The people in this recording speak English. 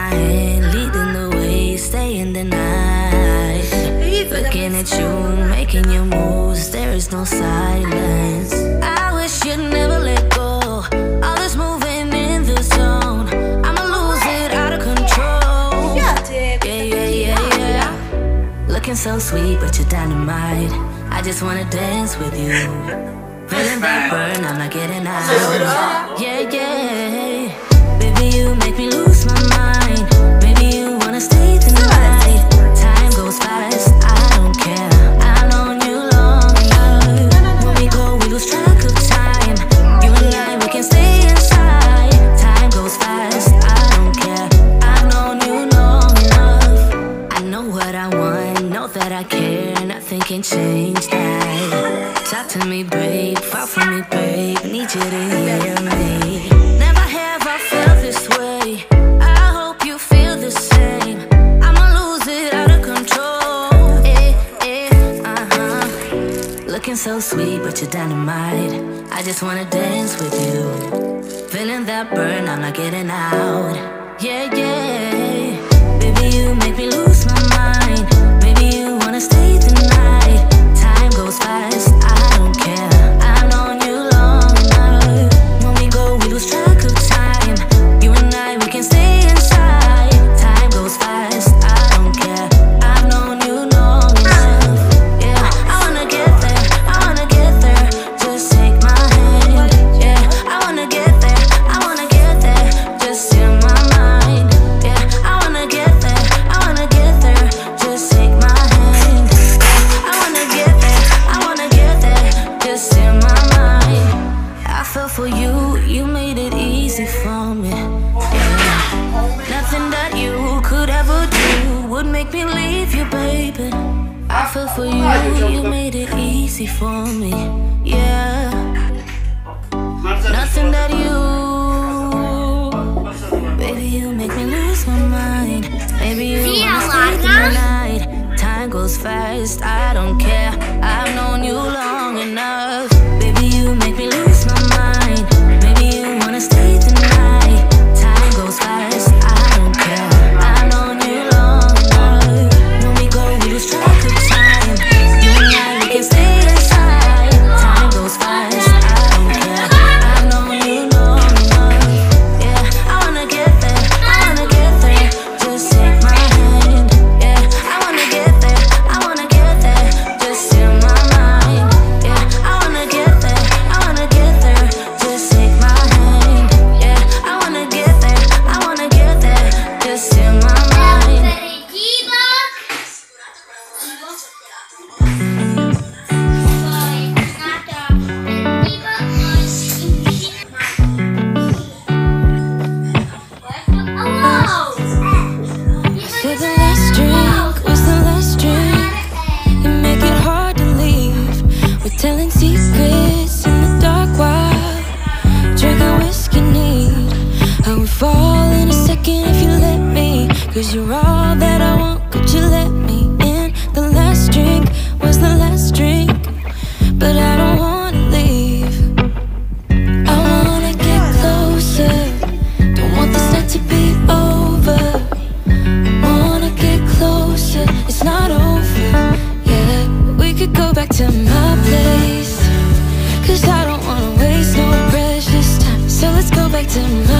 my hand, leading the way, staying the night. Looking at you, making your moves, there is no silence. I wish you'd never let go. All this moving in the zone, I'ma lose it out of control. Yeah. Looking so sweet, but you're dynamite. I just wanna dance with you. Feeling that burn, I'm not getting out. Yeah. Baby, you make me lose my mind. Maybe you wanna stay tonight. Time goes fast, I don't care. I've known you long enough. When we go, we lose track of time. You and I, we can stay inside. Time goes fast, I don't care. I've known you long enough. I know what I want, know that I care. Nothing can change that. Talk to me, babe, fall for me, babe. Need you to hear me. Never have I felt this way. I hope you feel the same. I'ma lose it out of control. Looking so sweet, but you're dynamite. I just wanna dance with you. Feeling that burn, I'm not getting out. Yeah. Baby, you make me lose my mind. Maybe you wanna stay tonight. Time goes fast, I don't care. I've known you long enough. When we go, we lose track of time. You and I, we can stay inside. Time goes fast, I don't care. I've known you long enough. Yeah, I wanna get there, I wanna get there. Just take my hand. Yeah, I wanna get there, I wanna get there. Just in my mind. Yeah, I wanna get there, I wanna get there. Just take my hand. Yeah, I wanna get there, I wanna get there. Just in my mind. I fell for you, you made it easy for me. Yeah. Nothing that you could ever do would make me leave you, baby. I fell for you, you made it easy for me. Yeah. Nothing that you, baby, you make me lose my mind. Maybe you wanna stay tonight. Time goes fast, I don't care. I've known you long enough. Baby, you make me lose my mind. Maybe you wanna stay tonight. Time goes fast, I don't care. I've known you long enough. When we go, we lose track of time. You and I, we can stay inside. Time goes fast, I don't care. I've known you long enough. Yeah, I wanna get there, I wanna get there. Just take my hand. Yeah, I wanna get there, I wanna get there. Just in my mind. Yeah, I wanna get there, I wanna get there. Just take my hand. Yeah, I wanna get there, I wanna get there. Just in my mind. So the last drink was the last drink. You make it hard to leave. We're telling secrets in the dark while drinking whiskey neat. I would fall in a second if you let me. Cause you're all that I want, could you let me in? The last drink was the last drink, but I don't wanna leave. I wanna get closer, don't want this night to be over. Wanna get closer, it's not over yet. We could go back to my place, cause I don't wanna waste no precious time. So let's go back to my